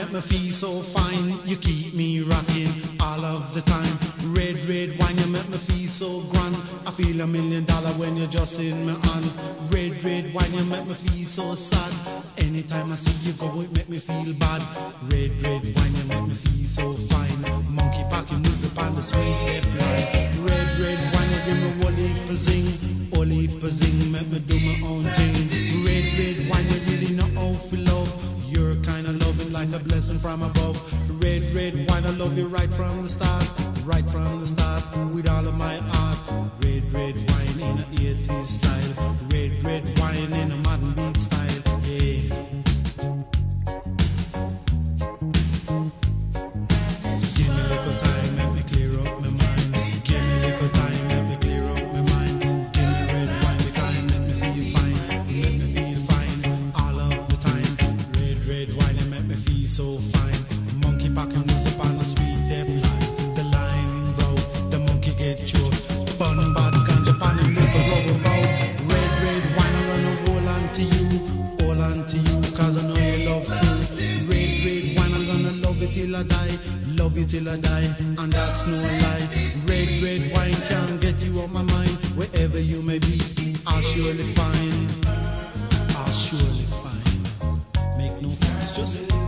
make me feel so fine. You keep me rocking all of the time. Red, red wine, you make me feel so grand. I feel $1 million when you're just in my hand. Red, red wine, you make me feel so sad. Anytime I see you go, it make me feel bad. Red, red wine, you make me feel so fine. Monkey packing music on the sweet red wine. Red, red wine, you give me wally zing. Wally zing, make me do my own thing. Red, red wine, you really know how to love. You're kind of loving like a blessing from above. Red, red wine, I love you right from the start. Right from the start, with all of my heart. Red, red wine in a 80s style. Red, red wine in a modern beat style. Yeah. Give me a little time, let me clear up my mind. Give me a little time, let me clear up my mind. Give me red wine, the kind, let me feel fine. Let me feel fine all of the time. Red, red wine, it make me feel so fine. Monkey packing music on the sweet deep line. The line road, the monkey get choked. Bun bad ganja pan and liquor rubber road. Red, red wine, I'm gonna hold on to you. Hold on to you, cause I know you love truth. Red, red wine, I'm gonna love it till I die. Love you till I die, and that's no lie. Red, red wine can't get you off my mind. Wherever you may be, I'll surely find. I'll surely find. Make no fuss, just